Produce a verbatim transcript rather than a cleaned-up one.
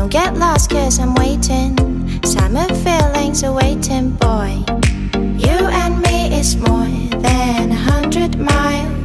get lost cause I'm waiting. Summer feelings are waiting, boy. You and me is more than a hundred miles.